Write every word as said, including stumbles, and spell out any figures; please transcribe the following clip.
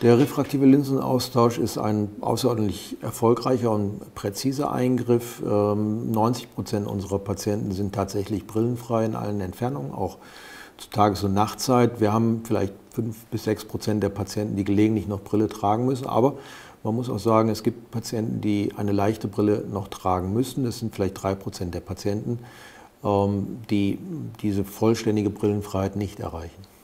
Der refraktive Linsenaustausch ist ein außerordentlich erfolgreicher und präziser Eingriff. neunzig Prozent unserer Patienten sind tatsächlich brillenfrei in allen Entfernungen, auch zu Tages- und Nachtzeit. Wir haben vielleicht fünf bis sechs Prozent der Patienten, die gelegentlich noch Brille tragen müssen. Aber man muss auch sagen, es gibt Patienten, die eine leichte Brille noch tragen müssen. Das sind vielleicht drei Prozent der Patienten, die diese vollständige Brillenfreiheit nicht erreichen.